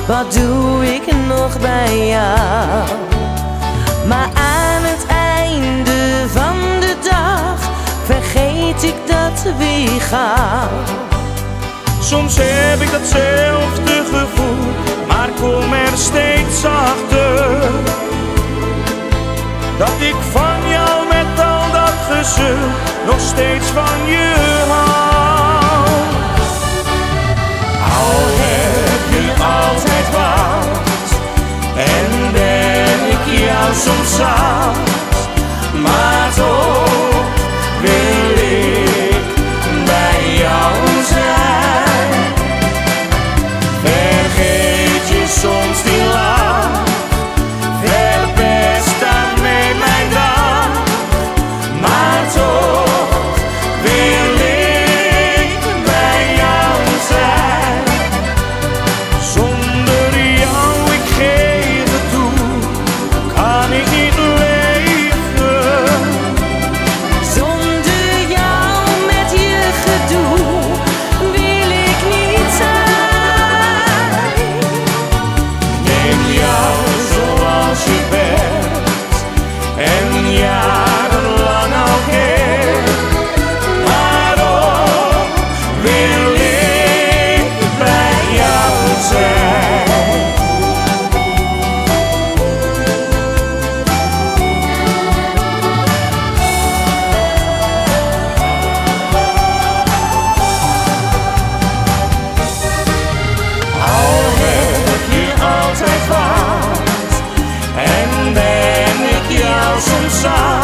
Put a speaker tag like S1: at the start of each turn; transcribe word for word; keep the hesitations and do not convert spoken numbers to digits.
S1: wat doe ik nog bij jou? Maar aan het einde van de dag vergeet ik dat weer gauw.
S2: Soms heb ik datzelfde gevoel, maar kom er steeds achter dat ik van jou met al dat gezeur nog steeds van je hou. Al heb je altijd wat en ben ik jou soms zat, maar toch wil ik bij jou zijn. Vergeet je soms die lach, verpest daarmee mijn dag, maar toch wil ik bij jou zijn. Zonder jou, ik geef het toe, kan ik niet leven.
S1: Zonder jou met je gedoe wil ik niet zijn.
S2: Neem jou zoals je bent en jarenlang al ken, maar ook wil ik bij jou zijn. Al heb je altijd wat en ben ik jou soms zat,